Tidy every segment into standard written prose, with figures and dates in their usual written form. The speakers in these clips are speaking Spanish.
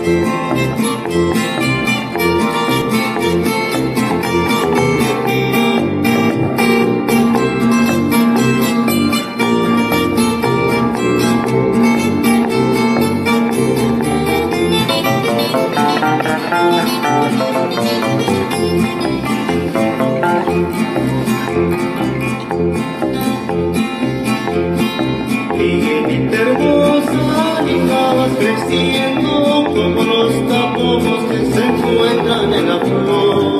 Miguelita hermosa, linda vas creciendo como los tapojos que se encuentran en la flor.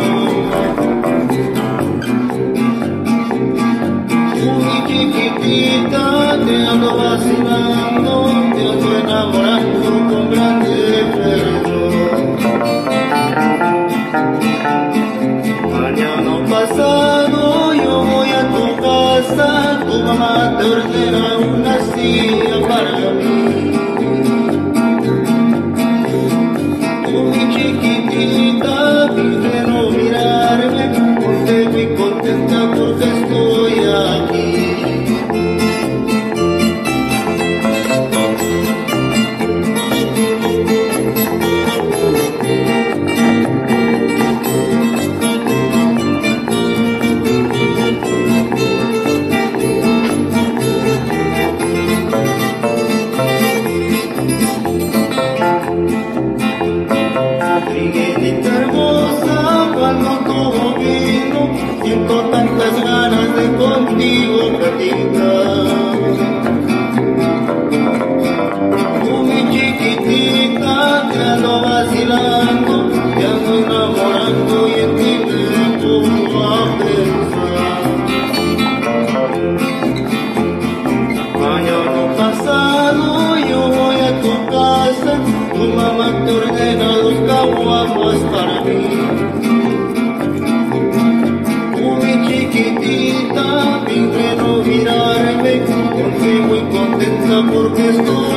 Muy chiquitita, te ando vacilando, te ando enamorando con grande fervor. Mañana pasado yo voy a tu casa, tu mamá te ordena una silla para mí. Muy chiquitita, finge no mirarme, ponte muy contenta porque estoy aquí. Miguelita hermosa, cuando todo vino, siento tantas ganas de contigo platicar. Muy chiquitita, te ando vacilando, te ando enamorando y en ti me pongo a pensar. Mañana pasado yo voy a tu casa, tu mamá te ordena dos caguamas para mí. Muy chiquitita, finge no mirarme, porque muy contenta porque estoy